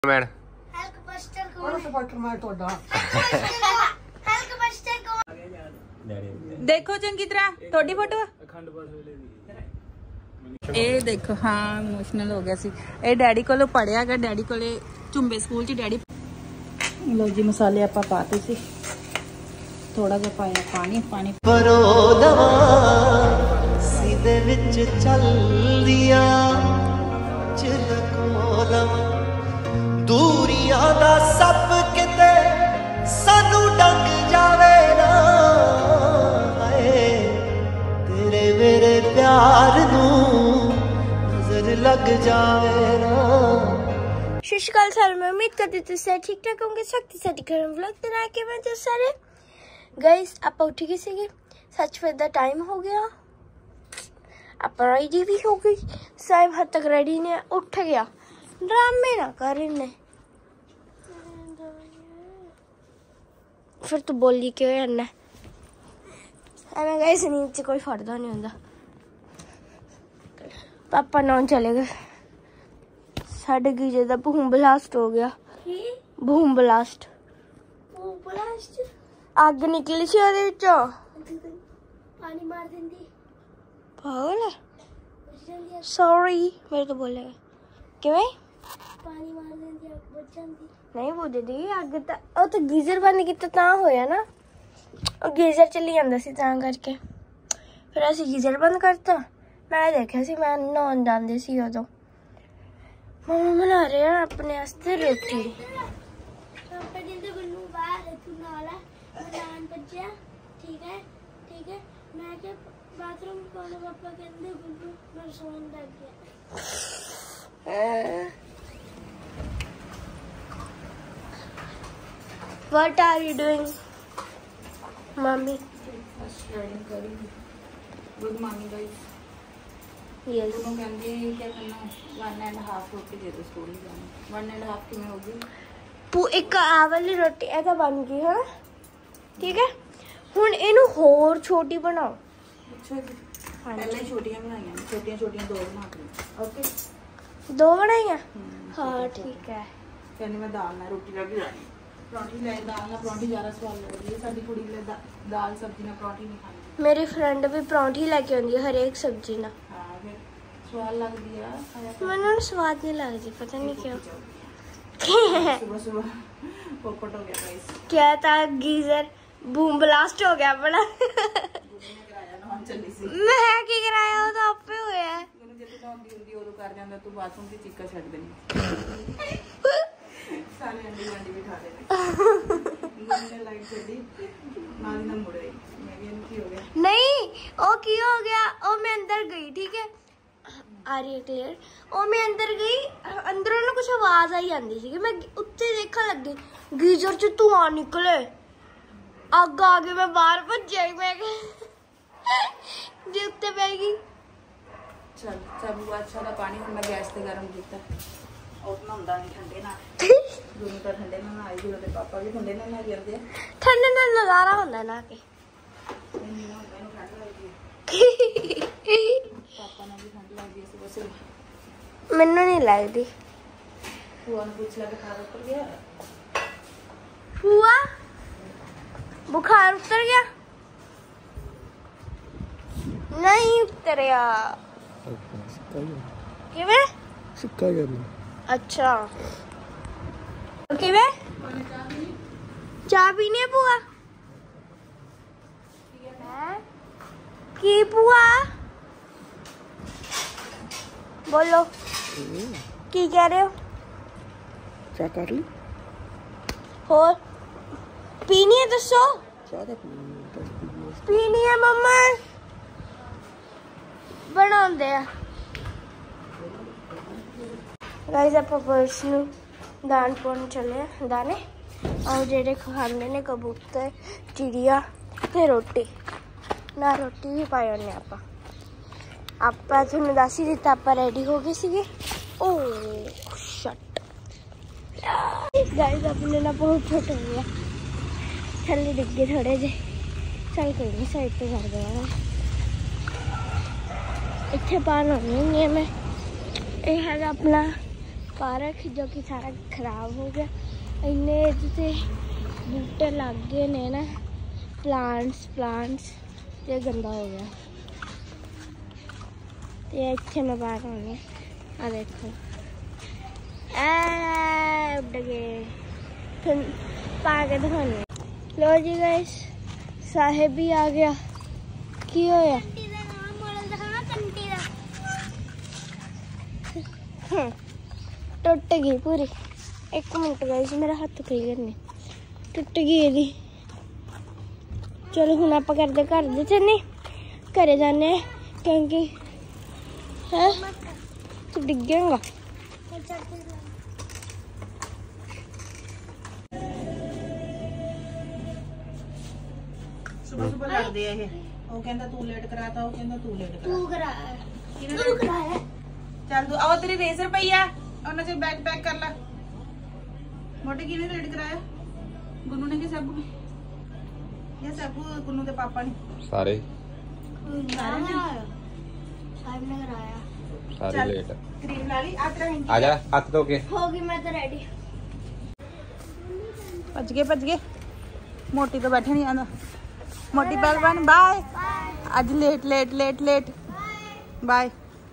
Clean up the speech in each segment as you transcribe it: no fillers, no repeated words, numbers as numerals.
Man देखो चंगी तरह थोड़ी फोटो ए देखो। हाँ इमोशनल हो गया सी। ए डैडी को पढ़िया गया, डैडी को झुंबे स्कूल च डैडी। लो जी मसाले आप पाते सी, थोड़ा जा पाया पानी पानी सीधे विच चल दिया दूरियां दा सब किते सानू डंग जावे ना, तेरे मेरे प्यार नू नजर लग जावे ना। सत श्री अकाल सारे, मैं उम्मीद करती हूँ तुम ठीक ठाक होंगे। शक्ति साडी करम व्लॉग ते ना के मैं तो सारे गाइस आप उठ गए सीगे, सच में द टाइम हो गया, आप रेडी भी हो गई, साहब हद तक रेडी ने उठ गया। ड्रामे ना कर इन्हें, फिर तू बोली क्यों है एवं गाइस नींद से कोई फायदा नहीं होता। पापा नॉन चले गए, साढ़े गीजे का बूम ब्लास्ट हो गया। बूम ब्लास्ट अग निकली सी ओदे विचों, पानी मार देंदी। पागल है, सॉरी मेरे तो बोलेगा किवें पानी मार देंदी अग बुझ जांदी। नहीं बुझदी अग तां तो गीजर बंद कीता तां होया ना, और गीजर चली जांदा सी तां करके फिर असीं गीजर बंद करता। मैं देखिया सी, मैं नहाउण जांदी सी उदों। मम्मा बना रहे हैं अपने वास्ते रोटी। ठीक है ठीक है, मैं क्या बाथरूम कौन पापा कहते गुल्लू मैं सोने लग गया। What are you doing, mommy? Good morning guys. Yes. दोनों कहंदे क्या करना 1.5 रोटी दे दो स्कूल जाने। 1.5 किवें होगी? एक आ वाली रोटी ए तो बन गई है, ठीक है। हुण इनू होर छोटी बनाओ। अच्छा जी, पहले छोटियां बनाईयां, छोटियां छोटियां दो बना के। ओके, दो बनाईयां। हाँ ठीक है। कहनी मैं दाल ना रोटी लगी जानी, परांठी ले दाल ना परांठी ज्यादा स्वाद लगदी है। साडी कुड़ी ले दाल सब्जी ना परांठी नहीं खानी। मेरी फ्रेंड भी परांठी लेके आंदी है हर एक सब्जी ना। हां फिर स्वाद लगदी है खाया। मैंने स्वाद नहीं लगती, पता नहीं क्यों। सुबह सुबह पोपट हो गया गाइस। क्या था गीजर बूम ब्लास्ट हो गया बड़ा। मैं की कराया वो तो आपे होया है। ਮੈਨੂੰ ਜਦੋਂ ਨਹਾਉਂਦੀ ਹੁੰਦੀ ਉਦੋਂ ਕਰ ਜਾਂਦਾ, ਤੂੰ ਬਾਥਰੂਮ ਦੀ ਚੀਕਾ ਛੱਡ ਦੇਣੀ। ਸਾਰੇ ਅੰਡੀ ਵੰਡੀ ਬਿਠਾ ਦੇਣੇ। ਇਹਨੇ ਲਾਈਟ ਛੱਡੀ ਨਾਲ ਹੀ ਨਾ ਮੁੜ ਗਈ। ਮੈਂ ਵੀ ਇਹਨੂੰ ਕੀ ਹੋ ਗਿਆ? नहीं ओ की हो गया, ओ मैं अंदर गई, ठीक है आ रही है क्लियर। ओ मैं अंदर गई, अंदरों ना कुछ आवाज आई आंदी सी। मैं उत्ते देखने लगी गीजर च धुआं निकले, अग आ गई। मैं बाहर भज गई, मैं जी उत्ते पै गई। चल सब अच्छा दा पानी हुण मैं गैस ते गरम कीता। और नहांदा नहीं ठंडे नाल, दोनों तो ठंडे नाल नहाई जी। ओदे पापा भी ठंडे नाल नहा ਜਾਂਦੇ ਆ। ठंडे नाल नजारा हुंदा ना के नहीं ना मैंने ठंड लगदी है। पापा ने भी ठंड लगदी है सुबह से। मैनू नहीं लगदी। हुआ ने पूछ लिया बुखार उतर गया। हुआ बुखार उतर गया? नहीं उतरिया। किवें सिक्का कर लो। अच्छा किवें चाह पीनी है बुआ? की बुआ बोलो की कह रहे हो? चाह कर ली? और पीनी है दसो? चाह तो पीनी है मम्मा, बना दे। गाइस आप पर्स नू दान पाउण चले दाने, और जेडे खाने ने कबूतर चिड़िया ते रोटी ना, रोटी भी पाई होने आप थोड़ा दस ही दिता। आप रेडी हो गए सीगे। ओ शट गाइस अपने ना बहुत छोटे हो गया, थल्ले डिग गए थोड़े जे। चल कोई नहीं, साइड पे कर देना। इतने पार होनी है मैं। ये है अपना पार्क जो कि सारा खराब हो गया। इन्ने इत्थे बूटे लग गए ने ना, प्लांट्स ये गंदा हो गया। तो इत्थे मैं बाहर आनी आ देखो उड़ गए फिर पाके दिखाने। लो जी गाइस साहिब भी आ गया। की होया टुट गई पूरी। एक मिनट गाइस मेरा हाथ पी करने टुट गई यदी। चलो हम आप करते घर दे चलने घरे जाने क्योंकि है तू डिग जाएगा। सुबह लड़दे आ ਉਹ ਕਹਿੰਦਾ ਤੂੰ ਲੇਟ ਕਰਾਤਾ, ਉਹ ਕਹਿੰਦਾ ਤੂੰ ਲੇਟ तू कराया ਚੱਲ ਤੂੰ ਆਓ ਤੇਰੀ ਰੇਜ਼ਰ ਪਈ ਆ ਉਹਨਾਂ ਚ ਬੈਗ ਪੈਕ ਕਰ ਲੈ। ਮੋਟੇ ਕਿਹਨੇ ਲੇਟ ਕਰਾਇਆ? ਗੁੰਨੂ ਨੇ ਕਿ ਸਭੂ ਨੇ? ਇਹ ਸਭੂ ਗੁੰਨੂ ਦੇ ਪਾਪਾ ਨੇ ਸਾਰੇ साहिब ने कराया। ਸਾਰੇ ਲੇਟ। ਕਰੀਮ ਲਾ ਲਈ ਆ ਤੇਰਾ ਆ ਜਾ ਹੱਥ ਧੋ ਕੇ। होगी मैं तो रेडी। ਭੱਜ ਗਏ ਮੋਟੀ ਤੋਂ ਬੈਠੇ ਨਹੀਂ ਆਂਦਾ। ਮੋਟੀ ਪਹਿਲਵਾਨ ਬਾਏ। ਅੱਜ ਲੇਟ ਬਾਏ।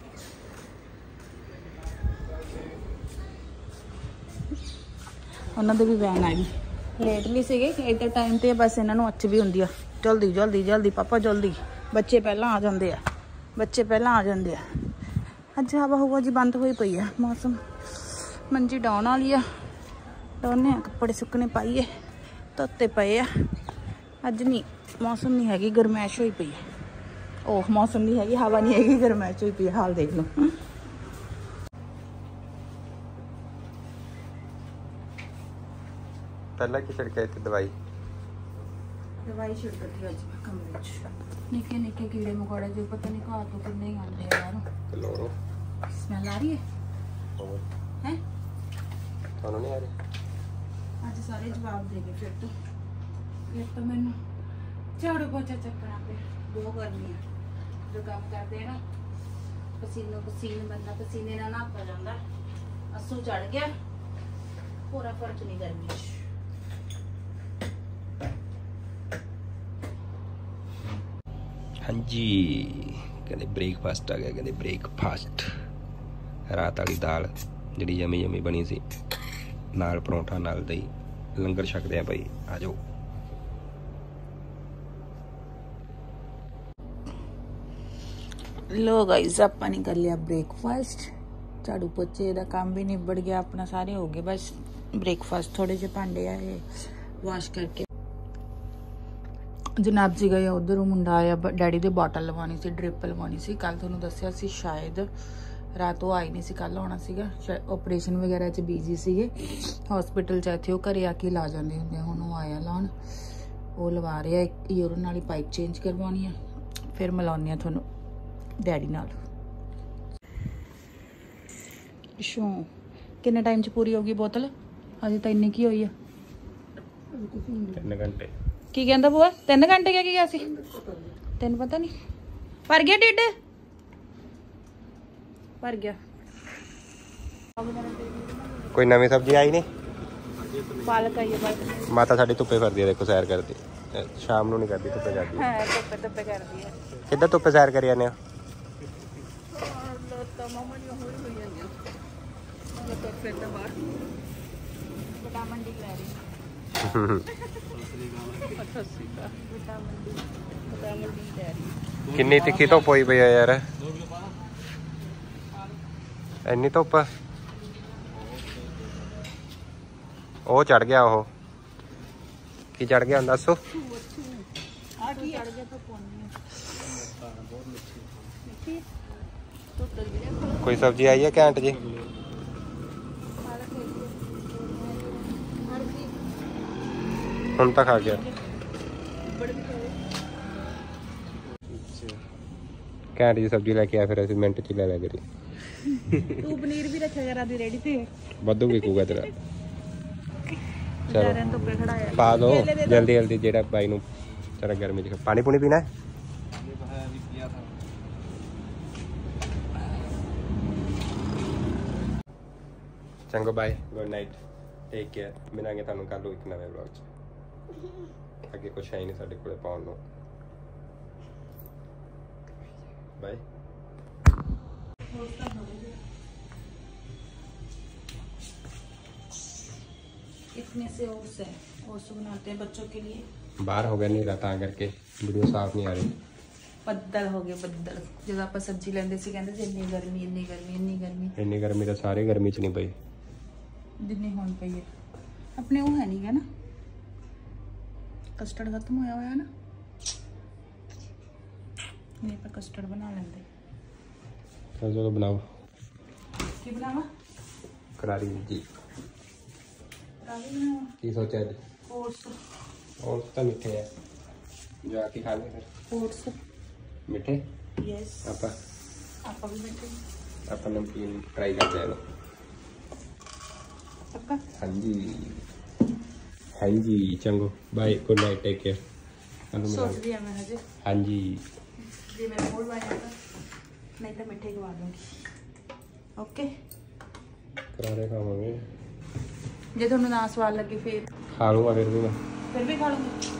ਉਹਨਾਂ ਦੇ ਵੀ ਵੈਨ ਆ ਗਈ। ਲੇਟ ਨਹੀਂ ਸੀਗੇ ਇੱਥੇ ਟਾਈਮ ਤੇ, ਬਸ ਇਹਨਾਂ ਨੂੰ ਅੱਛ ਵੀ ਹੁੰਦੀ ਆ ਜਲਦੀ ਪਾਪਾ ਜਲਦੀ। ਬੱਚੇ ਪਹਿਲਾਂ ਆ ਜਾਂਦੇ ਆ। ਅੱਜ ਹਵਾ ਹੁਵਾ ਜੀ ਬੰਦ ਹੋਈ ਪਈ ਆ। ਮੌਸਮ ਮੰਜੀ ਡਾਉਣ ਵਾਲੀ ਆ। ਡਾਉਨੇ ਆ ਕੱਪੜੇ ਸੁੱਕਣੇ ਪਾਈਏ ਧੋਤੇ ਪਏ ਆ। ਅੱਜ ਨਹੀਂ ਮੌਸਮ ਨਹੀਂ ਹੈਗੀ ਗਰਮੈਸ਼ ਹੋਈ ਪਈ ਹੈ। ਉਹ ਮੌਸਮ ਨਹੀਂ ਹੈਗੀ ਹਵਾ ਨਹੀਂ ਹੈਗੀ ਗਰਮੈਸ਼ ਹੋਈ ਪਈ। ਹਾਲ ਦੇਖ ਲਓ। ਪਹਿਲਾਂ ਕੀ ਛਿੜਕਿਆ ਇੱਥੇ ਦਵਾਈ ਛਿੜਕਦੀ ਅੱਜ ਮੈਂ ਕਮਰੇ 'ਚ। ਨਿੱਕੇ ਕੀੜੇ ਮਕੌੜੇ ਜੋ ਪਤਾ ਨਹੀਂ ਘਰ ਤੋਂ ਕਿੰਨੇ ਆਉਂਦੇ ਆ ਯਾਰ। ਕਲੋਰੋ ਸਮੈਲ ਆ ਰਹੀ ਹੈ ਹੈ ਤੁਹਾਨੂੰ ਨਹੀਂ ਆ ਰਹੀ? ਅੱਜ ਸਾਰੇ ਜਵਾਬ ਦੇ ਗਏ ਫਿਰ ਤੋਂ ਮੈਨੂੰ ਝਾੜੂ ਪੋਚਾ ਚੱਕਣਾ ਪਿਆ। ਬਹੁਤ ਗਰਮੀ ਆ। ਜੋ ਕੰਮ ਕਰਦੇ ਆ ਨਾ ਪਸੀਨੇ ਬੰਦਾ ਪਸੀਨੇ ਨਾਲ ਨਹਾਤਾ ਜਾਂਦਾ। ਅੱਸੂ ਚੜ ਗਿਆ ਪੂਰਾ ਫਰਕ ਨਹੀਂ ਗਰਮੀ 'ਚ। ਹਾਂਜੀ ਕਹਿੰਦੇ ਬ੍ਰੇਕਫਾਸਟ ਆ ਗਿਆ। ਕਹਿੰਦੇ ਬ੍ਰੇਕਫਾਸਟ ਰਾਤ ਵਾਲੀ ਦਾਲ ਜਿਹੜੀ ਯਮੀ ਬਣੀ ਸੀ ਨਾਲ ਪਰੌਂਠਾ ਨਾਲ ਦਹੀਂ। ਲੰਗਰ ਛਕਦੇ ਆ ਭਾਈ, ਆ ਜਾਓ। लो गाइस ਆਪਾਂ ਨੇ ਕਰ ਲਿਆ ਬ੍ਰੇਕਫਾਸਟ। ਝਾੜੂ ਪੋਚੇ ਦਾ ਕੰਮ ਵੀ ਨਿਬੜ ਗਿਆ ਆਪਣਾ, ਸਾਰੇ ਹੋ ਗਏ। ਬਸ ਬ੍ਰੇਕਫਾਸਟ ਥੋੜੇ ਜਿਹੇ ਭਾਂਡੇ ਆਏ ਵਾਸ਼ ਕਰਕੇ। ਜਨਾਬ ਜੀ ਗਏ ਉਧਰ, ਮੁੰਡਾ ਆਇਆ ਡੈਡੀ ਦੇ ਬੋਟਲ ਲਵਾਉਣੀ ਸੀ, ਡ੍ਰਿਪ ਲਵਾਉਣੀ ਸੀ। ਕੱਲ ਤੁਹਾਨੂੰ ਦੱਸਿਆ ਸੀ ਸ਼ਾਇਦ ਰਾਤ ਉਹ ਆਈ ਨਹੀਂ ਸੀ, ਕੱਲ ਆਉਣਾ ਸੀਗਾ। ਆਪਰੇਸ਼ਨ ਵਗੈਰਾ 'ਚ ਬਿਜ਼ੀ ਸੀਗੇ ਹਸਪੀਟਲ 'ਚ। ਇੱਥੇ ਉਹ ਘਰੇ ਆ ਕੇ ਲਾ ਜਾਂਦੇ ਹੁੰਦੇ। ਹੁਣ ਉਹ ਆਇਆ ਲਾਉਣ, ਉਹ ਲਵਾ ਰਿਹਾ। ਇੱਕ ਯੂਰਨ ਵਾਲੀ ਪਾਈਪ ਚੇਂਜ ਕਰਵਾਉਣੀ ਆ, ਫਿਰ ਮਿਲਾਉਂਦੇ ਆ ਤੁਹਾਨੂੰ ਡੈਡੀ ਨਾਲ। ਸ਼ੋ ਕਿੰਨੇ ਟਾਈਮ 'ਚ ਪੂਰੀ ਹੋਗੀ ਬੋਤਲ? ਅਜੇ ਤਾਂ ਇੰਨੀ ਕੀ ਹੋਈ ਆ? 3 ਘੰਟੇ। ਕੀ ਕਹਿੰਦਾ ਬੂਆ? 3 ਘੰਟੇ ਕੀ ਗਿਆ ਸੀ? ਤੈਨੂੰ ਪਤਾ ਨਹੀਂ? ਭਰ ਗਿਆ ਢਿੱਡ? ਭਰ ਗਿਆ। ਕੋਈ ਨਵੀਂ ਸਬਜ਼ੀ ਆਈ ਨਹੀਂ? ਪਾਲਕ ਆਈ ਹੈ ਬਸ। ਮਾਤਾ ਸਾਡੀ ਧੁੱਪੇ ਫਿਰਦੀ ਹੈ, ਦੇਖੋ ਸੈਰ ਕਰਦੀ। ਸ਼ਾਮ ਨੂੰ ਨਹੀਂ ਕਰਦੀ, ਧੁੱਪੇ ਜਾਂਦੀ ਹੈ। ਧੁੱਪੇ ਕਰਦੀ ਹੈ। ਕਿੱਦਾਂ ਧੁੱਪੇ ਸੈਰ ਕਰੀ ਜਾਂਦੇ ਹੋ? ਕਿੰਨੀ ਤਿੱਖੀ ਧੁੱਪ ਹੋਈ ਪਈ ਆ ਯਾਰ। ਇੰਨੀ ਧੁੱਪ। ਉਹ ਚੜ ਗਿਆ। ਉਹ ਕੀ ਚੜ ਗਿਆ ਹੁੰਦਾ ਦੱਸੋ? ਕੋਈ ਸਬਜ਼ੀ ਆਈ ਹੈ ਘੈਂਟ ਜੀ? ਹੁਣ ਤਾਂ ਖਾ ਗਿਆ। ਘੈਂਟ ਜੀ ਸਬਜ਼ੀ ਲੈ ਕੇ ਆ, ਫਿਰ ਅਸੀਂ ਮਿੰਟ 'ਚ ਲੈ ਲਿਆ ਕਰੀ। ਤੂੰ ਪਨੀਰ ਵੀ ਰੱਖਿਆ ਕਰਾ ਦੀ ਰੈਡੀ ਤੇ ਵਾਧੂ ਵਿਕੂਗਾ ਤੇਰਾ। ਚਲੋ ਧੁੱਪੇ ਖੜਾਇਆ ਪਾ ਦੋ ਜਲਦੀ ਜਿਹੜਾ ਬਾਈ ਨੂੰ ਤੇਰਾ ਗਰਮੀ 'ਚ ਪਾਣੀ ਪੂਣੀ ਪੀਣਾ। ਚੰਗੋ bye, good night, take care. ਮਿਲਾਂਗੇ ਤੁਹਾਨੂੰ ਕੱਲ ਨੂੰ ਇੱਕ ਨਵੇਂ ਵਲੌਗ 'ਚ। ਅੱਗੇ ਕੁਛ ਹੈ ਹੀ ਨਹੀਂ ਸਾਡੇ ਕੋਲੇ ਪਾਉਣ ਨੂੰ। बाय। इतने से ओट्स है, ओट्स बनाते हैं बच्चों के लिए। बाहर हो गया नीला तां करके वीडियो साफ नहीं आ रही। ਬੱਦਲ ਹੋ ਗਏ ਬੱਦਲ। ਜਦੋਂ ਆਪਾਂ ਸਬਜ਼ੀ ਲੈਂਦੇ ਸੀ ਕਹਿੰਦੇ ਸੀ ਇੰਨੀ ਗਰਮੀ ਇੰਨੀ ਗਰਮੀ ਇੰਨੀ ਗਰਮੀ। ਇੰਨੀ ਗਰਮੀ ਤਾਂ ਸਾਰੇ ਗਰਮੀ 'ਚ ਨਹੀਂ ਪਈ ਜਿੰਨੀ ਹੁਣ ਪਈ ਹੈ। ਆਪਣੇ ਉਹ ਹੈ ਨਹੀਂ ਗਾ ਨਾ, ਕਸਟਰਡ ਖਤਮ ਹੋਇਆ ਹੋਇਆ ਨਾ, नहीं पर कस्टर्ड बना लेंगे। चलो बनाओ। की बनावा? करारी जी। करारी बनावा। की सोचा जी? ओट्स। ओट्स तो मीठे है, जो आके खा ले फिर। ओट्स मीठे? यस। आपा भी मीठे। आपा नमकीन ट्राई करते हैं। पक्का? हाँ जी, हाँ जी। चंगो bye, good night, take care. सोच दिया मैं हजे। हाँ जी। जी मेरा मूड बन जाता, नहीं तो मिठे खवा दूंगी। ओके, करारे खावांगे। जे तुहानू ना स्वाद लगे फिर खा लूंगा, फिर भी खा लूंगी।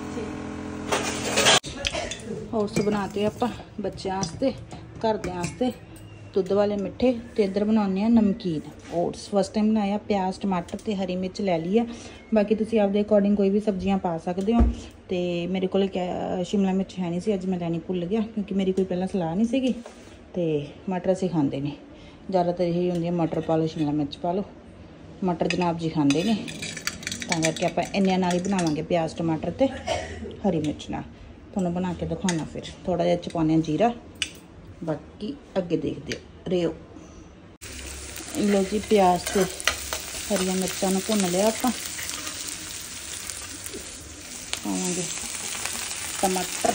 ओट्स बनाते आपां बच्चों वास्ते, घरदे वास्ते दुध वाले मिठे। तो इधर बनाने नमकीन ओट्स। फस्ट टाइम बनाया। प्याज टमाटर ते हरी मिर्च लै ली है। बाकी तुसीं आपदे अकॉर्डिंग कोई भी सब्जियां पा सकते हो। तो मेरे को शिमला मिर्च है नहीं सी, अज मैं लैनी भुल गया क्योंकि मेरी कोई पहला सलाह नहीं सीगी। तो मटर असीं खांदे नहीं, ज़्यादातर यही होंदी है मटर पा लो शिमला मिर्च पा लो। मटर जनाब जी खांदे नहीं, तां करके आपां इन्नियां नाल ही बनावांगे, प्याज टमाटर ते हरी मिर्च नाल। तुहानूं बना के दिखाना फिर। थोड़ा जिहा च पाउने जीरा, बाकी अगे देखते रहो। लो जी प्याज से हरिया मिर्चां नूं भुन लिया आपां। पावांगे टमाटर,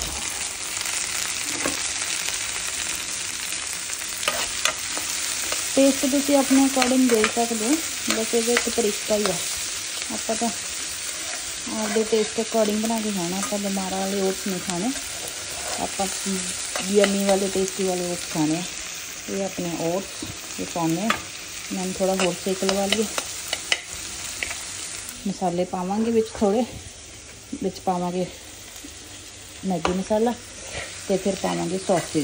टेस्ट तुसीं अपने अकॉर्डिंग दे सकते हो, बस ये एक तरीका ही है। आपां तां आपदे टेस्ट अकॉर्डिंग बना के खाना। आपां बीमार वाले ओट्स नहीं खाने, आपां यम्मी वाले टेस्टी वाले ओट्स खाने। ये अपने ओट्स ये पाने, मैंने थोड़ा होर सेक लगा लिया। मसाले पावांगे विच थोड़े, विच पावांगे मैगी मसाला ते फिर पावांगे सॉसेज।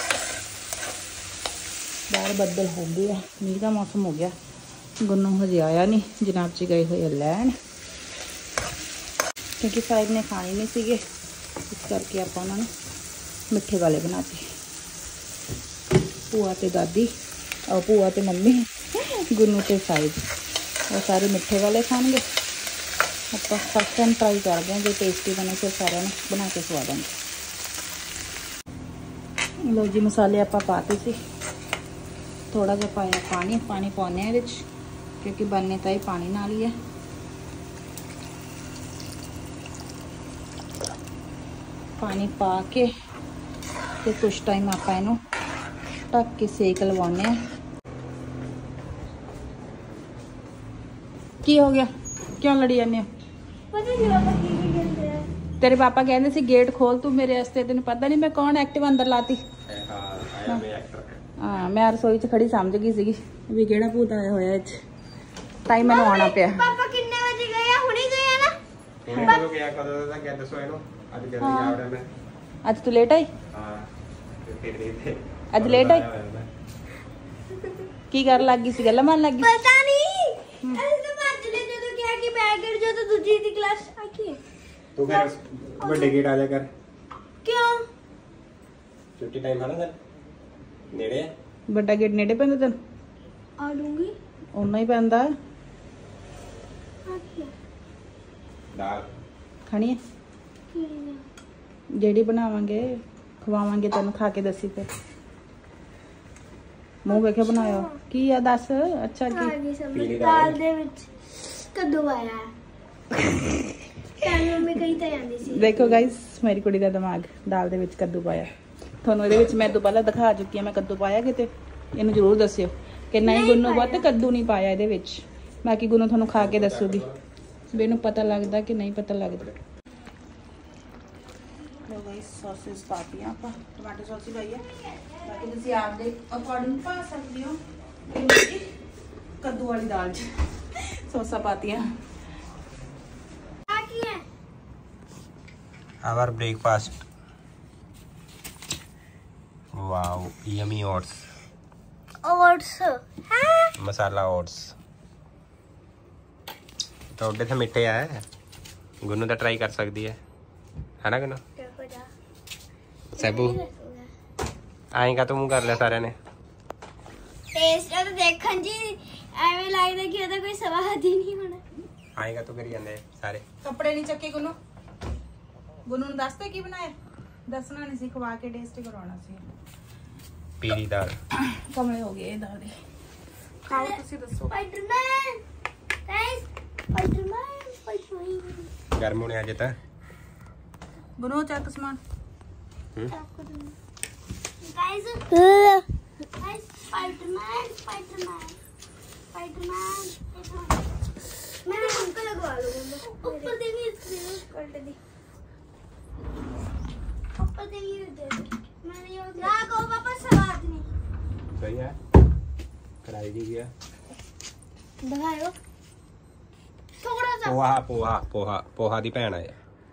बाहर बदल हो गया, मीह का मौसम हो गया। गुन्नू हजे आया नहीं, जनाब जी गए हुए लैन क्योंकि साहिब ने खाने नहीं सीगे, इस करके आप उन्होंने मिठे वाले बनाते। भूआ ते दादी और भूआ ते मम्मी, गुन्नू ते साहिब वो सारे मिठे वाले खाएंगे। आप फर्स्ट टाइम ट्राई करते हैं, जो टेस्टी बने फिर सारे बना के खवा देंगे। लो जी मसाले आप पाते सी, थोड़ा जहा पाया पानी, पानी पाने क्योंकि बनने तो ही पानी नाल ही है। पानी पा के ते कुछ टाइम आप इनू ढक के सेक लवाने। की हो गया, क्यों लड़ी जाने? तेरे पापा कहते सी गेट खोल तू मेरे वास्ते, तेन पता नहीं मैं कौन एक्टिव अंदर लाती। हाँ मैं रसोई च खड़ी समझ गई सी भी केड़ा भूत आया होया इच, ताई मैनू आना पिया। पापा कितने बजे गए? हुणे गए ना? हुणे कदों गया, कदों दा क्या दसो इनो? आज जल्दी आ रहा मैं। आज तू लेट आई? हां फिर आज लेट आई की कर लग गई सी, गल्ला मान लग गई? पता नहीं ऐसे बात ले तो क्या कि बैग गिर जो तो दूसरी दी क्लास आकी तू कर बड़े गेट आ जा कर। क्यों? छुट्टी टाइम है ना सर, नेड़े बड़ा गेट नेड़े पैंदा तेन? आ लूंगी ओना ही पैंदा। दाल खानी है जेड़ी बनावांगे खवावांगे तेन, खा के दसी फिर। मुंह वेखे बनाया की है दस? अच्छा की दाल दे विच कद्दू आया है मम्मी कही तो आंदी सी। देखो गाइस मेरी कुड़ी दा दिमाग, दाल दे विच कद्दू पाया। ਤੁਹਾਨੂੰ ਇਹਦੇ ਵਿੱਚ ਮੈਂ ਤੋਂ ਪਹਿਲਾਂ ਦਿਖਾ ਚੁੱਕੀ ਹਾਂ, ਮੈਂ ਕੱਦੂ ਪਾਇਆ ਕਿਤੇ, ਇਹਨੂੰ ਜ਼ਰੂਰ ਦੱਸਿਓ ਕਿ ਨਹੀਂ ਗੁੰਨੂ ਬਾਤ ਕੱਦੂ ਨਹੀਂ ਪਾਇਆ ਇਹਦੇ ਵਿੱਚ। ਬਾਕੀ ਗੁੰਨੂ ਤੁਹਾਨੂੰ ਖਾ ਕੇ ਦੱਸੂਗੀ ਵੀ ਇਹਨੂੰ ਪਤਾ ਲੱਗਦਾ ਕਿ ਨਹੀਂ ਪਤਾ ਲੱਗਦਾ। ਲੋ ਗਾਇਸ ਸੌਸੇਸ ਪਾਤੀਆਂ ਆਪਾਂ, ਟਮਾਟਰ ਸੌਸ ਹੀ ਪਾਈ ਹੈ। ਬਾਕੀ ਤੁਸੀਂ ਆਪਦੇ ਅਕੋਰਡਿੰਗ ਪਾ ਸਕਦੇ ਹੋ। कद्दू वाली दाल सौसा पाती है। Our breakfast, wow yummy oats, masala oats थोड़े तो मिठे है। गुन्नू तो ट्राई कर सकती है ना गुन्नू? सैबू आएगा तो मुँह कर लिया सारे ने। टेस्ट तो देखन जी ਐਵੇਂ ਲੱਗਦਾ ਕਿ ਉਹਦਾ ਕੋਈ ਸਵਾਦ ਹੀ ਨਹੀਂ ਹੋਣਾ। आएगा तो करी जाते सारे। ਕੱਪੜੇ ਨਹੀਂ ਚੱਕੇ ਗੁੰਨੂ। ਗੁੰਨੂ ਨੂੰ ਦੱਸਦੇ ਕੀ ਬਣਾਇਆ? ਦੱਸਣਾ ਨਹੀਂ ਸੀ, ਖਵਾ ਕੇ ਟੇਸਟ ਕਰਵਾਉਣਾ ਸੀ। पीली दाल ਕਮਲੇ ਹੋ ਗਏ ਇਹ ਦਾਲ ਦੇ। ਖਾਓ ਤੁਸੀਂ ਦੱਸੋ। स्पाइडरमैन गाइस, स्पाइडरमैन गर्म होने आज तक ਗੁੰਨੂ ਚੱਕ ਸਮਾਨ। गाइस गाइस स्पाइडरमैन मैं उनको लगवा लूंगा ऊपर दे भी कट दी ऊपर दे भी दे मैंने ये ना को पापा सवाद नहीं सही है। कराई दी गया दिखाओ थोड़ा सा पोहा पोहा पोहा पोहा दी भैन है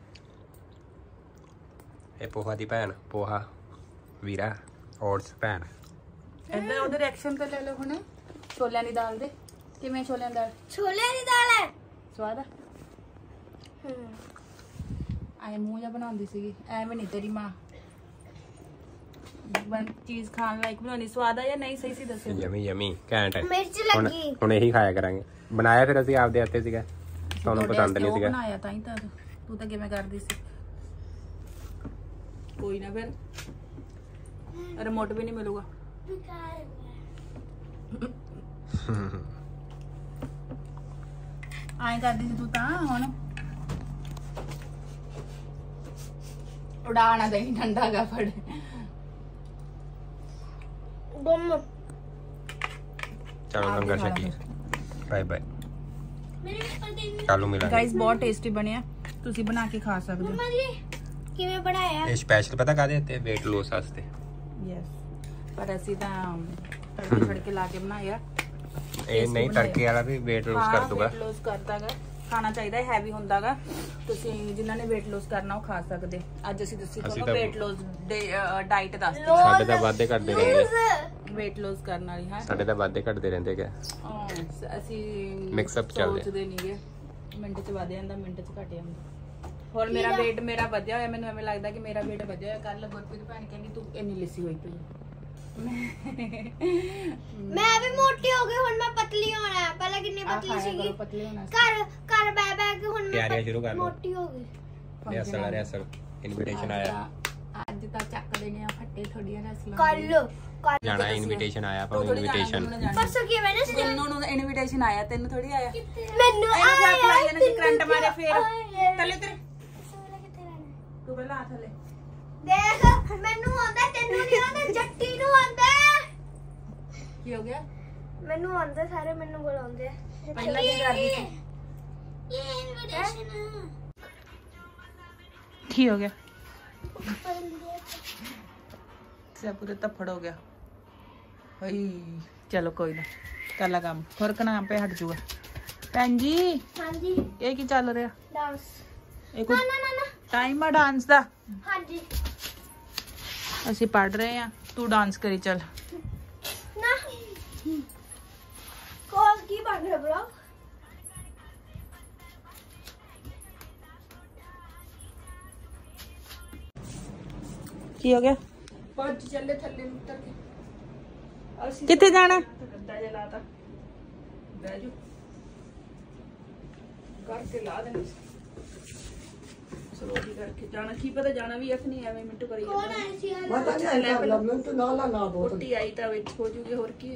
ये पोहा दी भैन पोहा वीरा ओट्स भैन। ਇੱਧਰ ਉਹਦੇ ਰਿਐਕਸ਼ਨ ਤੇ ਲੈ ਲਓ ਹੁਣੇ। ਛੋਲਿਆਂ ਦੀ ਦਾਲ ਦੇ ਕਿਵੇਂ? ਛੋਲਿਆਂ ਦੀ ਦਾਲ छोले की दाल है ਸਵਾਦ ਆ। ਆਏ ਮੂੰਹ ਜਿਹਾ ਬਣਾਉਂਦੀ ਸੀਗੀ, ਐਵੇਂ ਨਹੀਂ ਤੇਰੀ ਮਾਂ ਚੀਜ਼ ਖਾਣ ਲਾਇਕ ਬਣਾਉਣੀ। ਸਵਾਦ ਆ ਜਾਂ ਨਹੀਂ ਸਹੀ ਸੀ ਦੱਸਿਓ। यमी यमी घैंट है। मिर्च ਹੁਣ लगी ਹੁਣ ਇਹੀ ਖਾਇਆ ਕਰਾਂਗੇ। ਬਣਾਇਆ ਫਿਰ ਅਸੀਂ ਆਪਦੇ ਹੱਥੇ ਸੀਗਾ, ਤੁਹਾਨੂੰ ਪਸੰਦ ਨਹੀਂ ਸੀਗਾ। ਬਣਾਇਆ ਤਾਂ ਹੀ ਤਾਂ ਤੂੰ ਤਾਂ ਕਿਵੇਂ ਕਰਦੀ ਸੀ। ਕੋਈ ਨਾ ਫਿਰ ਰਿਮੋਟ ਵੀ ਨਹੀਂ ਮਿਲੂਗਾ। ਆਏ ਕਰਦੀ ਸੀ ਤੂੰ ਤਾਂ। ਹੁਣ ਉਡਾਣਾ ਦੇ ਠੰਡਾ ਗਾ ਫੜ। बम ਚਲੋ ਲੰਗਰ ਛਕੀਏ। ਬਾਏ ਬਾਏ, मेरे ऊपर दे ਕੱਲ੍ਹ ਮਿਲਾਂਗੇ। ਗਾਇਸ ਬਹੁਤ ਟੇਸਟੀ ਬਣਿਆ, ਤੁਸੀਂ ਬਣਾ ਕੇ ਖਾ ਸਕਦੇ ਹੋ। मम्मा जी किਵੇਂ बनाया ਇਹ ਸਪੈਸ਼ਲ ਪਤਾ ਕਾਹਦੇ ਉੱਤੇ? weight loss ਵਾਸਤੇ। ਯੈਸ, ਪਰ ਅਸੀਂ ਤਾਂ ਤੜਕੇ ਛੜਕੇ ਲਾ ਕੇ ਬਣਾਇਆ। ਇਹ ਨਹੀਂ ਤੜਕੇ ਵਾਲਾ ਵੀ weight loss ਕਰ ਦੂਗਾ। weight loss ਕਰਦਾਗਾ, ਖਾਣਾ ਚਾਹੀਦਾ ਹੈ, ਹੈਵੀ ਹੁੰਦਾਗਾ। ਤੁਸੀਂ ਜਿਨ੍ਹਾਂ ਨੇ weight loss ਕਰਨਾ ਉਹ ਖਾ ਸਕਦੇ। ਅੱਜ ਅਸੀਂ ਤੁਹਾਨੂੰ weight loss ਦੇ ਡਾਈਟ ਦੱਸਦੇ। ਸਾਡੇ ਤਾਂ ਵਾਧੇ ਘਟਦੇ ਰਹਿੰਦੇ, weight loss ਕਰਨ ਵਾਲੀ ਹਾਂ। ਸਾਡੇ ਤਾਂ ਵਾਧੇ ਘਟਦੇ ਰਹਿੰਦੇ ਕਿ ਅਸੀਂ ਮਿਕਸ ਅਪ ਚੱਲਦੇ ਸੋਚਦੇ ਨਹੀਂਗੇ, ਮਿੰਟ ਚ ਵਧ ਜਾਂਦਾ, ਮਿੰਟ ਚ ਘਟ ਜਾਂਦਾ। ਹੋਰ ਮੇਰਾ weight ਵਧਿਆ ਹੋਇਆ, ਮੈਨੂੰ ਐਵੇਂ ਲੱਗਦਾ ਕਿ ਮੇਰਾ weight ਵਧਿਆ ਹੋਇਆ। ਕੱਲ ਗੁਰਪ੍ਰੀਤ ਭੈਣ ਕਹਿੰਦੀ ਤੂੰ ਇੰਨੀ ਲਿੱਸੀ ਹੋਈ ਪਈ। मैं भी मोटी हो गई हुन मैं पतली होना है। पहले कितनी पतली सी ਪਤਲੀ ਹੋਣਾ कर बह के हुन मैं ਤਿਆਰੀਆਂ ਸ਼ੁਰੂ ਕਰ ਲਓ। मोटी हो गई। ਰਿਹਰਸਲ ਆ ਰਿਹਰਸਲ, ਇਨਵੀਟੇਸ਼ਨ ਆਇਆ। ਅੱਜ ਤਾਂ ਚੱਕ ਦੇਣੇ ਆ ਫੱਟੇ ਥੋੜੀਆਂ ਰਸਲਾਂ। कल ਜਾਣਾ ਇਨਵੀਟੇਸ਼ਨ ਆਇਆ ਪਰ ਇਨਵੀਟੇਸ਼ਨ परसों की मैंने ਤੈਨੂੰ ਨੂੰ ਇਨਵੀਟੇਸ਼ਨ ਆਇਆ, ਤੈਨੂੰ ਥੋੜੀ ਆਇਆ। मेनू आया ਕਰੰਟ ਮਾਰੇ ਫੇਰ ਥੱਲੇ ਤੇਰੇ ਤੂੰ ਪਹਿਲਾਂ ਆ ਥੱਲੇ। देख मेनू आंदा तेनू नहीं आंदा, जट्टी नु आंदा। ਕੀ ਹੋ ਗਿਆ? मेनू आंदा, सारे मेनू बुलाਉਂਦੇ। ਪਹਿਲਾਂ ਕੀ ਕਰਦੀ ਸੀ? ये इनविटेशन ਕੀ ਹੋ ਗਿਆ? ਸੇ ਪੂਰੇ ਤਫੜ ਹੋ ਗਿਆ। ਹਈ ਚਲੋ ਕੋਈ ਨਾ, ਕਰ ਲਾ ਕੰਮ। ਫਰਕ ਨਾ ਆਪੇ ਹਟ ਜੂਗਾ। ਭੈਣ ਜੀ हां जी ਇਹ ਕੀ ਚੱਲ ਰਿਹਾ? डांस ਇਹ ਕੋਈ ना ना ना ਟਾਈਮ ਆ ਡਾਂਸ ਦਾ? हां जी ਅਸੀਂ ਪੜ ਰਹੇ ਆ, ਤੂੰ ਡਾਂਸ ਕਰੀ ਚੱਲ। ना कॉल की बन रहा ब्रो। ਕੀ ਹੋ ਗਿਆ? पहुंच चले थल्ले उतर के ਕਿੱਥੇ ਜਾਣਾ? गद्दा जलाता बैजू करके ला देने सरोगी करके जाना की पता जाना भी अखनी एवें मिंटू करी कौन आए सी पता नहीं क्या लमन तो ना बोतल रोटी आई ता विच हो जूगी और की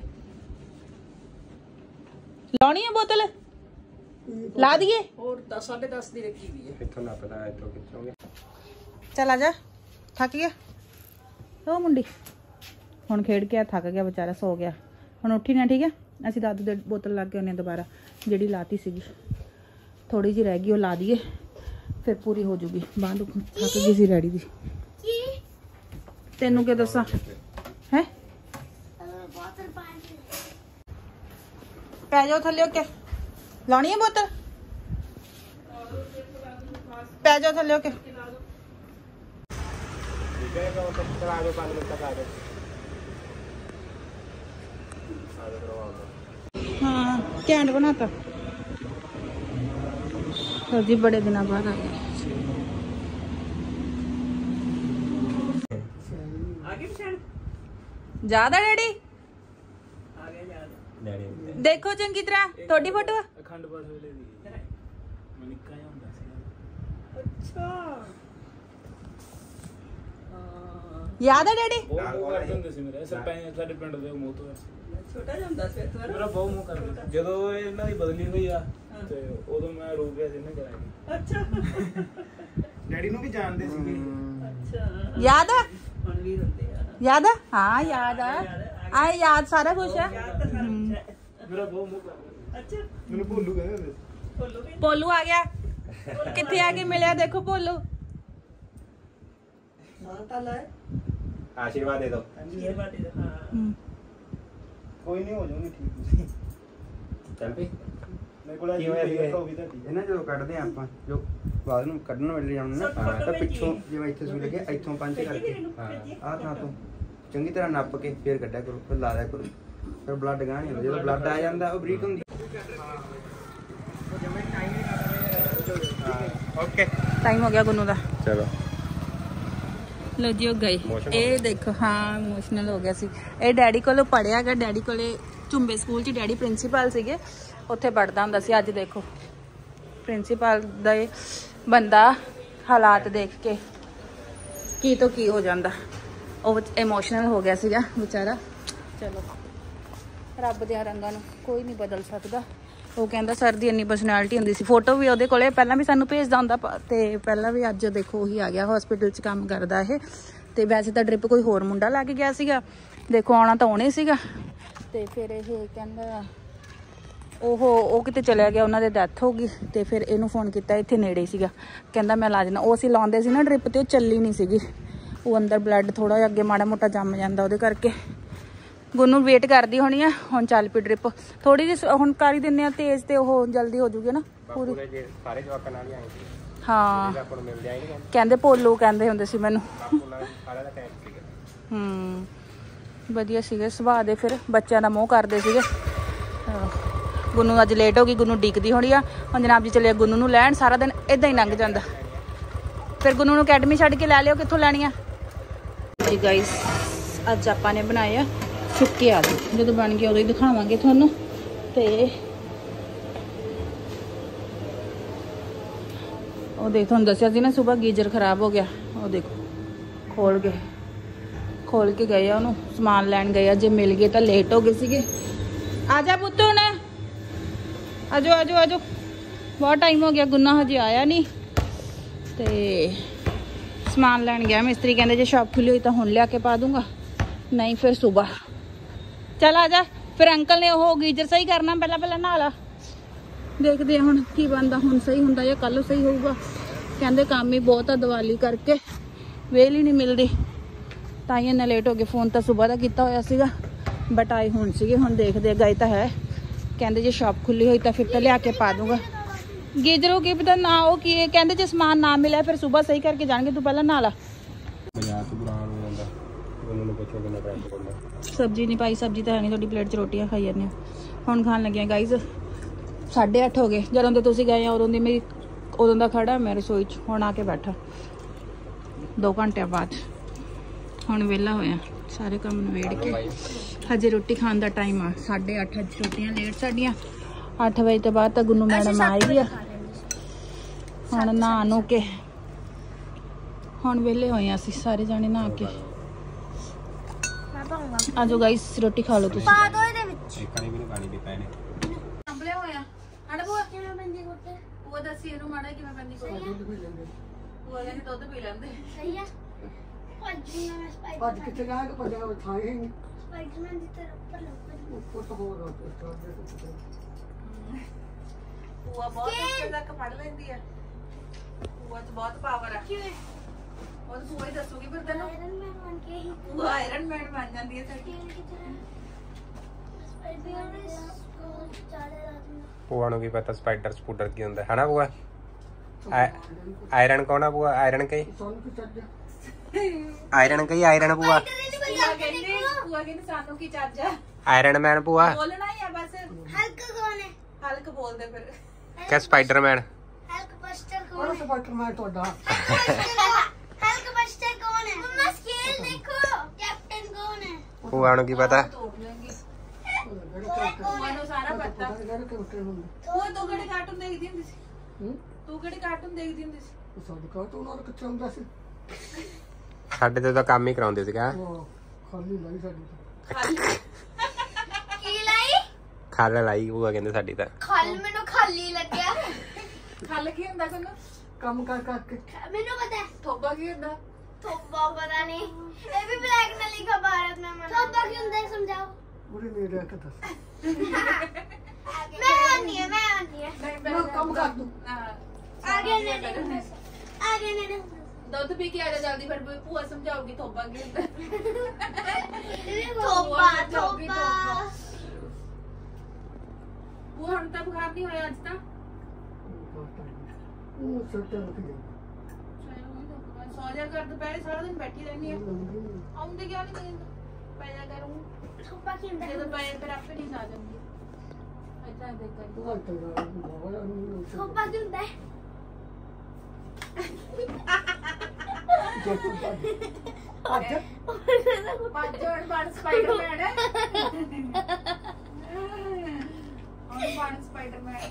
ਲਾਉਣੀ ਹੈ ਬੋਤਲ? ਲਾ ਦਈਏ? और 10:30 ਦੀ ਰੱਖੀ ਵੀ ਹੈ। ਕਿੱਥੋਂ ਨਾ ਪਤਾ ਇੱਥੋਂ ਕਿੱਥੋਂ। ਚੱਲ ਆ ਜਾ, ਥੱਕ ਗਿਆ ਉਹ ਮੁੰਡੀ। ਹੁਣ ਖੇਡ ਕੇ ਥੱਕ ਗਿਆ ਵਿਚਾਰਾ, ਸੋ ਗਿਆ। ਹੁਣ ਉੱਠੀ ਨਾ, ਠੀਕ ਹੈ? ਅਸੀਂ ਦਾਦੂ ਦੇ ਬੋਤਲ ਲਾ ਕੇ ਆਉਂਦੇ ਹਾਂ ਦੁਬਾਰਾ, ਜਿਹੜੀ ਲਾਤੀ ਸੀਗੀ। ਥੋੜੀ ਜਿਹੀ ਰਹਿ ਗਈ, ਉਹ ਲਾ ਦਈਏ ਫਿਰ ਪੂਰੀ ਹੋ ਜੂਗੀ। ਬਾਂਹ ਦੁੱਖ ਥੱਕ ਗਈ ਸੀ ਰੈਡੀ ਦੀ। ਤੈਨੂੰ ਕੀ ਦੱਸਾਂ ਹੈ? ਪੈ ਜਾਓ ਥੱਲੇ ਕੇ ਲਾਉਣੀ ਹੈ ਬੋਤਲ ਪੈ ਜਾਓ ਥੱਲੇ ਕੇ हाँ कैंट बनाता सर जी बड़े दिनों बाद आ गया ज्यादा डैडी देखो चंगी तरह थोड़ी फोटो याद है डैडी ਛੋਟਾ ਜਿਹਾ ਹੁੰਦਾ ਸੀ ਮੇਰਾ ਬਹੁਤ ਮੂੰਹ ਕਰਦਾ ਜਦੋਂ ਇਹਨਾਂ ਦੀ ਬਦਲੀ ਹੋਈ ਆ ਤੇ ਉਦੋਂ ਮੈਂ ਰੋ ਗਿਆ ਸੀ ਨਾ ਕਰਾਂਗੀ ਅੱਛਾ ਡੈਡੀ ਨੂੰ ਵੀ ਜਾਣਦੇ ਸੀਗੇ ਅੱਛਾ ਯਾਦ ਆ ਹੁਣ ਵੀ ਹੁੰਦੇ ਆ ਯਾਦ ਆ ਹਾਂ ਯਾਦ ਆ ਆਏ ਯਾਦ ਸਾਰਾ ਕੁਝ ਆ ਮੇਰਾ ਬਹੁਤ ਮੂੰਹ ਕਰਦਾ ਅੱਛਾ ਮੈਨੂੰ ਭੋਲੂ ਕਹਿੰਦੇ ਹੁੰਦੇ ਭੋਲੂ ਆ ਗਿਆ ਕਿੱਥੇ ਆ ਕੇ ਮਿਲਿਆ ਦੇਖੋ ਭੋਲੂ ਮਾਤਾ ਲੈ आशीर्वाद दे दो आशीर्वाद दे दो हां कोई नहीं हो जाऊंगी ठीक ਤੁਸੀਂ ਚੱਲ ਪਈ ਮੇਰੇ ਕੋਲ ਕੀ ਹੋਇਆ ਇਹਨਾਂ ਜਦੋਂ ਕੱਢਦੇ ਆ ਆਪਾਂ ਜੋ ਬਾਅਦ ਨੂੰ ਕੱਢਣ ਵੇਲੇ ਜਾਣਾ ਨਾ ਤਾਂ ਪਿੱਛੋਂ ਜਿਵੇਂ ਇੱਥੇ ਸੂਈ ਲੱਗੇ ਇੱਥੋਂ ਪੰਜ ਕਰਕੇ ਹਾਂ ਆਹ ਥਾਂ ਤੋਂ ਚੰਗੀ ਤਰ੍ਹਾਂ ਨੱਪ ਕੇ ਫੇਰ ਕੱਢਿਆ ਕਰੋ ਫਿਰ ਲਾ ਦਿਆ ਕਰੋ ਫਿਰ ਬਲੱਡ ਗਾਹ ਨਹੀਂ ਹੁੰਦਾ ਜਦੋਂ ਬਲੱਡ ਆ ਜਾਂਦਾ ਉਹ ਬਰੀਕ ਹੁੰਦੀ ਓਕੇ ਟਾਈਮ ਹੋ ਗਿਆ ਗੁੰਨੂ ਦਾ ਚਲੋ लो जी गए ये देखो हाँ इमोशनल हो गया सी ये डैडी कोलों पढ़िया गा डैडी कोले झुंबे स्कूल च डैडी प्रिंसीपल सीगे उत्थे पढ़दा हुंदा सी अज देखो प्रिंसीपल दा बंदा हालात देख के की तो की हो जांदा ਉਹ इमोशनल हो गया सीगा बेचारा चलो रब दे रंगां नूं कोई नहीं बदल सकदा ਉਹ ਕਹਿੰਦਾ ਸਰ ਦੀ ਇੰਨੀ ਪਰਸਨੈਲਿਟੀ ਹੁੰਦੀ ਸੀ ਫੋਟੋ ਵੀ ਉਹਦੇ ਕੋਲੇ ਪਹਿਲਾਂ ਵੀ ਸਾਨੂੰ ਭੇਜਦਾ ਹੁੰਦਾ ਤੇ ਪਹਿਲਾਂ ਵੀ ਅੱਜ ਦੇਖੋ ਉਹੀ ਆ ਗਿਆ ਹਸਪੀਟਲ 'ਚ ਕੰਮ ਕਰਦਾ ਇਹ ਤੇ ਵੈਸੇ ਤਾਂ ਡ੍ਰਿਪ ਕੋਈ ਹੋਰ ਮੁੰਡਾ ਲਾ ਕੇ ਗਿਆ ਸੀਗਾ ਦੇਖੋ ਆਉਣਾ ਤਾਂ ਉਹਨੇ ਸੀਗਾ ਤੇ ਫਿਰ ਇਹ ਕਹਿੰਦਾ ਉਹ ਕਿਤੇ ਚਲਿਆ ਗਿਆ ਉਹਨਾਂ ਦੇ ਡੈਥ ਹੋ ਗਈ ਤੇ ਫਿਰ ਇਹਨੂੰ ਫੋਨ ਕੀਤਾ ਇੱਥੇ ਨੇੜੇ ਸੀਗਾ ਕਹਿੰਦਾ ਮੈਂ ਲਾ ਦੇਣਾ ਉਹ ਅਸੀਂ ਲਾਉਂਦੇ ਸੀ ਨਾ ਡ੍ਰਿਪ ਤੇ ਉਹ ਚੱਲੀ ਨਹੀਂ ਸੀਗੀ ਉਹ ਅੰਦਰ ਬਲੱਡ ਥੋੜਾ ਜਿਹਾ ਅੱਗੇ ਮਾੜਾ ਮੋਟਾ ਜੰਮ ਜਾਂਦਾ ਉਹਦੇ ਕਰਕੇ गुन्नू वेट करती होनी है हुण चल पी ड्रिप थोड़ी जी हुण कर ही दिंदे आ तेज ते ओह जल्दी हो जूगी ना पूरी सारे जवाकां नाल ही आए हाँ कहंदे भोलू कहंदे हुंदे सी मैनूं वधिया सीगे सुभाਅ दे फिर बच्चों का मोह करदे सीगे गुन्नू अज लेट हो गई गुन्नू डिकदी होनी आ हुण जनाब जी चले गुन्नू नूं लैण सारा दिन इदां ही लंघ जांदा फिर गुन्नू नूं अकैडमी छड्ड के लै लिओ कित्थों लैणी आ जी गाइस अज आपां ने बनाया सुक्के आलू जो बन गया उदों ही दिखावांगे तुहानूं ते ਉਹ ਦੇਖ ਤੁਹਾਨੂੰ ਦੱਸਿਆ ਸੀ ਨਾ ਸਵੇਰ ਗੀਜ਼ਰ ਖਰਾਬ ਹੋ ਗਿਆ ਉਹ ਦੇਖੋ ਖੋਲ ਕੇ ਗਏ ਆ ਉਹਨੂੰ ਸਮਾਨ ਲੈਣ ਗਏ ਆ ਜੇ ਮਿਲ ਗਏ ਤਾਂ ਲੇਟ ਹੋ ਗਏ ਸੀਗੇ ਆ ਜਾ ਪੁੱਤ ਹੁਣ ਆਜੋ ਬਹੁਤ ਟਾਈਮ ਹੋ ਗਿਆ ਗੁੰਨਾ ਹਜੇ ਆਇਆ ਨਹੀਂ ਤੇ ਸਮਾਨ ਲੈਣ ਗਿਆ ਮਿਸਤਰੀ ਕਹਿੰਦੇ ਜੇ ਸ਼ਾਪ ਖੁੱਲੀ ਹੋਈ ਤਾਂ ਹੁਣ ਲਿਆ ਕੇ ਪਾ ਦੂੰਗਾ ਨਹੀਂ ਫਿਰ ਸਵੇਰ चल आ जा फिर अंकल ने वो गीजर सही करना पहला नहा ला देखते हैं हुण की बनता हुण सही हुंदा या कल सही होऊगा कहंदे काम ही बहुत आ दिवाली करके वेल ही नहीं मिलती तां ही इन्ना लेट हो गए फोन तो सुबह का किया होया सीगा बट आए हुण सीगे हुण देखदे गए तो है कहंदे जे शॉप खुली हुई तो फिर तो लिया के पा दूंगा गीजरों की पता ना वो की कहंदे जे समान ना मिले फिर सुबह सही करके जाएंगे तू पहला नहा ला सब्जी नहीं पाई सब्जी तो है नहीं थोड़ी प्लेट च रोटियां खाई जाने हुण खान लगे गाइज 8:30 हो गए जदों तो तुसीं गए उदों दी मेरी उदों दा खड़ा मैं रसोई च हुण आके बैठा 2 घंटे बाद हुण वेला होया सारे काम नवेड़ के हजे रोटी खान दा टाइम आ 8:30 अज रोटियां लेट साडियां 8 बजे तो बाद तो गुन्नू मैडम आएगी हुण नहा नू के हुण वेले होए असीं सारे जाने नहा के आजो गाइस रोटी खा लो तुसी पा दो ਇਹਦੇ ਵਿੱਚ ਇੱਕ ਨਹੀਂ ਪਾਣੀ ਵੀ ਪੈਣੇ ਸੰਭਲੇ ਹੋਇਆ ਹੜ ਬੂਆ ਕਿਵੇਂ ਬੰਦੀ ਕੋਟੇ ਉਹ ਦੱਸੀ ਇਹਨੂੰ ਮਾੜਾ ਕਿਵੇਂ ਬੰਦੀ ਕੋਟੇ ਦੁੱਧ ਪੀ ਲੈਂਦੇ ਉਹ ਕਹਿੰਦੇ ਦੁੱਧ ਪੀ ਲੈਂਦੇ ਸਹੀ ਆ ਭੱਜਣਾ ਮੈਂ ਸਪਾਈਡਰ ਭੱਜ ਕਿੱਥੇ ਗਿਆ ਕਿ ਭੱਜਣਾ ਬਿਠਾਏ ਨਹੀਂ ਸਪਾਈਡਰਮੈਨ ਦੀ ਤਰ੍ਹਾਂ ਉੱਪਰ ਤੋਂ ਹੋਰ ਉਹ ਬਹੁਤ ਉੱਤੇ ਤੱਕ ਫੜ ਲੈਂਦੀ ਆ ਉਹ ਚ ਬਹੁਤ ਪਾਵਰ ਆ ਕਿਵੇਂ और तू ही दसूगी फिर तेन आयरन मैन बन के ही तू आयरन मैन बन जांदी है साडी ਭੂਆ ਨੂੰ ਕੀ ਪਤਾ ਸਪਾਈਡਰ ਸਪੂਡਰ ਕੀ ਹੁੰਦਾ ਹੈ ਨਾ ਭੂਆ। ਆਇਰਨ ਕੌਣ ਆ ਭੂਆ? ਆਇਰਨ ਕਈ ਆਇਰਨ ਕਈ ਆਇਰਨ ਭੂਆ ਭੂਆ ਕਹਿੰਦੇ ਸਾਨੂੰ ਕੀ ਚੱਜ ਆ। ਆਇਰਨ ਮੈਨ ਭੂਆ ਬੋਲਣਾ ਹੀ ਆ ਬਸ। हल्क कौन है? ਹਲਕ ਬੋਲਦੇ ਫਿਰ। ਕਿ ਸਪਾਈਡਰਮੈਨ हल्क बस्टर कौन और है? सपाटर मैं ਤੁਹਾਡਾ हल्क बस्टर कौन है? मम्मा स्केल देखो। कैप्टन कौन है? ਭੂਆ ਨੂੰ ਕੀ ਪਤਾ। ਤੋੜ ਲੈਂਗੀ ਭੂਆ ਨੂੰ ਸਾਰਾ ਪਤਾ। ਉਹ ਤੂੰ ਕਿਹੜੇ ਕਾਰਟੂਨ ਦੇਖਦੀ ਹੁੰਦੀ ਸੀ? ਤੂੰ ਕਿਹੜੇ ਕਾਰਟੂਨ ਦੇਖਦੀ ਹੁੰਦੀ ਸੀ? ਸਾਡੇ ਘਰ ਤੋਂ ਉਹਨਾਂ ਕਿੱਥੇ ਹੁੰਦਾ ਸੀ ਸਾਡੇ ਤੇ ਤਾਂ ਕੰਮ ਹੀ ਕਰਾਉਂਦੇ ਸੀਗਾ। ਉਹ ਖਾਲੀ ਨਹੀਂ ਸਾਡੀ की लाई? ਖੱਲ ਲਾਈ ਭੂਆ ਕਹਿੰਦੇ ਸਾਡੀ ਤਾਂ। खल मैनू खाली लग्या। ਖੱਲ ਕੀ ਹੁੰਦਾ ਤੈਨੂੰ? ਕੰਮ ਕਰ ਕਰਕੇ मैनू पता है। ਥੋਬਾ ਕੀ ਹੁੰਦਾ? थोबा पता नहीं। ये भी ब्लैक में लिखा भारत में मना। थोबा क्यों होता है समझाओ। ਉਹਦੇ ਨੇ ਰਹਿ ਕੇ ਦੱਸ मैं आनी है मैं आनी है। ਮੈਂ ਕੰਮ ਕਰ ਦੂੰ आगे नहीं आगे नहीं ਦੁੱਧ ਪੀ ਕੇ ਆ ਜਾ ਜਲਦੀ ਫਿਰ ਭੂਆ ਸਮਝਾਉਗੀ ਥੋਬਾ ਕੀ ਹੁੰਦਾ। थोबा थोबा। ਭੂਆ ਹੁਣ ਤਾਂ ਬੁਖਾਰ ਨਹੀਂ ਹੋਇਆ ਅੱਜ ਤਾਂ। ਉਹ ਸੱਟੇ ਲੱਗ ਗਈ ਸੌ ਜਾ ਕਰ ਦੁਪਹਿਰੇ ਸਾਰਾ ਦਿਨ ਬੈਠੀ ਰਹਿੰਦੀ ਆ। ਆਉਂਦੇ ਕਿਉਂ ਨਹੀਂ ਕਹੀਂ ਪੈ ਜਾ ਕਰੂੰ। थोबा क्यों होता है? ਜਦੋਂ ਪਏ ਫਿਰ ਆਪੇ ਨਹੀਂ ਆ ਜਾਂਦੀ। ਇੱਦਾਂ ਦੇਖ ਕਰ। ਉਹ ਤਾਂ ਬਹੁਤ थोबा क्यों होता है? ਅੱਜ ਪੰਜਣ ਬਣ ਸਪਾਈਡਰਮੈਨ ਹੈ। ਹੁਣ ਬਣ ਸਪਾਈਡਰਮੈਨ।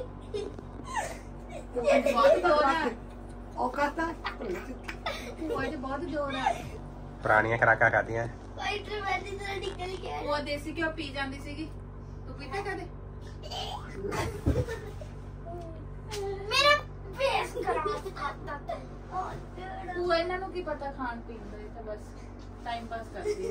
ਬਹੁਤ ਜ਼ੋਰ ਆ। ਉਹ ਕਰਤਾ ਭੂਆ ਜੀ ਬਹੁਤ ਜ਼ੋਰ ਆ। ਪੁਰਾਣੀਆਂ ਖਰਾਕਾਂ ਖਾਦੀਆਂ। स्पाइडरमैन की तरह निकल गया। ਉਹ ਦੇਸੀ ਘਿਓ ਪੀ ਜਾਂਦੀ ਸੀਗੀ। ਤੂੰ ਪੀਤਾ ਕਦੇ? मेरा फेस खराब खाता है। ਭੂਆ ਇਹਨਾਂ ਨੂੰ ਕੀ ਪਤਾ ਖਾਣ ਪੀਣ ਦਾ। ਇਹ ਤਾਂ ਬਸ ਟਾਈਮ ਪਾਸ ਕਰਦੀ ਹੈ।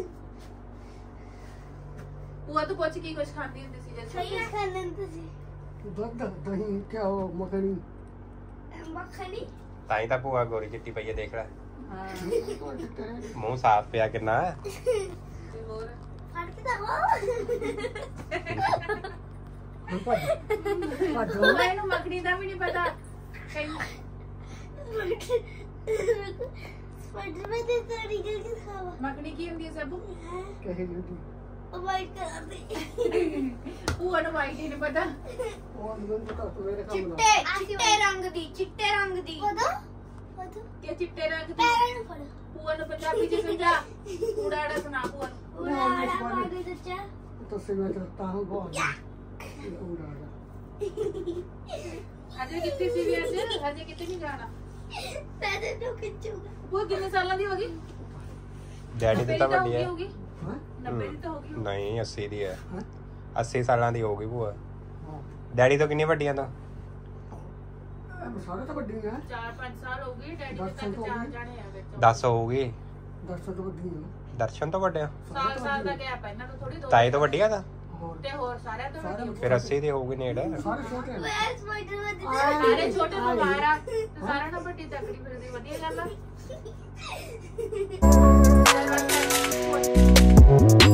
ਭੂਆ ਤੂੰ ਪੁੱਛ ਕੀ ਕੁਝ ਖਾਂਦੀ ਹੁੰਦੀ ਸੀ ਜਦ सही है खाने तो सी ਦੁੱਧ ਦਹੀਂ ਘਿਓ ਮੱਖਣੀ मक्खनी। ਤਾਂ ਹੀ ਤਾਂ ਭੂਆ ਗੋਰੀ ਚਿੱਟੀ ਪਈ ਹੈ ਦੇਖ ਲੈ। ਹਾਂ ਮੂੰਹ ਸਾਫ਼ ਪਿਆ ਕਿੰਨਾ। ਤੇ ਹੋਰ फट के तो ਭੱਜ ਭੂਆ ਇਹਨੂੰ ਮੱਖਣੀ ਦਾ ਵੀ ਨਹੀਂ ਪਤਾ। स्पाइडरमैन की तरह निकल के खावा। ਮੱਖਣੀ ਕੀ ਹੁੰਦੀ ਹੈ ਸਭੂ? ਕਹੇ ਜੀ वाइट कलर दी। ਭੂਆ ਨੂੰ ਵਾਈਟ ਹੀ ਨਹੀਂ ਪਤਾ। ਉਹ ਅੰਦਰ ਤੋਂ ਕੱਟ ਮੇਰੇ ਕੰਮ चिट्टे चिट्टे रंग दी चिट्टे रंग दी। पता पता ਕਿ ਚਿੱਟੇ ਰੰਗ ਦੀ। पैरों में फड़। ਭੂਆ ਨੂੰ ਪੰਜਾਬੀ ਚ ਸਮਝਾ। ਉੜਾੜਾ ਸੁਣਾ ਭੂਆ ਨੂੰ। उड़ाड़ा मारे चाचा। ਤਾਂ ਸਿਵੇਂ ਕਰਤਾ ਹਾਂ ਬਹੁਤ ਉਡਾੜਾ ਅਜੇ ਕਿੱਥੇ ਸੀ ਵੀ ਅੱਜ? ਅਜੇ ਕਿਤੇ ਨਹੀਂ ਜਾਣਾ। पैदल तो खिंचूगा। ਭੂਆ ਕਿੰਨੇ ਸਾਲਾਂ ਦੀ ਹੋ ਗਈ? ਡੈਡੀ ਦੀ ਤਾਂ ਵੱਡੀ ਹੈ। ਹੋਗੀ ਹਾਂ 90 ਦੀ ਤਾਂ ਹੋ ਗਈ। ਨਹੀਂ 80 ਦੀ ਹੈ। ਹਾਂ 80 ਸਾਲਾਂ ਦੀ ਹੋ ਗਈ ਭੂਆ। ਹਾਂ ਡੈਡੀ ਤੋਂ ਕਿੰਨੀ ਵੱਡੀਆਂ ਤੋਂ? ਸਾਰੇ ਤਾਂ ਵੱਡੀ ਹੈ 4-5 ਸਾਲ ਹੋ ਗਏ। ਡੈਡੀ ਦੇ ਦਸ ਤੱਕ ਸਾਲ ਹੋ 4 ਗਏ। ਜਾਣੇ ਆ ਵਿੱਚ। 10 ਹੋਊਗੀ। ਦਰਸ਼ਨ ਤੋਂ ਵੱਡੀ ਹੈ ਦਰਸ਼ਨ ਤੋਂ ਵੱਡੇ ਆ? ਸਾਲ ਦਾ ਗੈਪ ਹੈ ਇਹਨਾਂ ਤੋਂ ਥੋੜੀ ਦੋ। ਤਾਈ ਤੋਂ ਵੱਡੀ ਆ ਤਾਂ? ਹੋਰ ਤੇ ਹੋਰ ਸਾਰਿਆਂ ਤੋਂ ਵੱਡੀ। ਫਿਰ 80 ਦੀ ਹੋਊਗੀ ਨੇੜ। ਸਾਰੇ ਛੋਟੇ ਨੇ Where's Spider-Man? ਸਾਰੇ ਛੋਟੇ ਤੋਂ ਬਾਹਰ ਆ ਤੇ ਸਾਰਿਆਂ ਨਾਲ ਵੱਡੀ ਤਕੜੀ ਫਿਰਦੀ ਵਧੀਆ ਗੱਲ ਆ।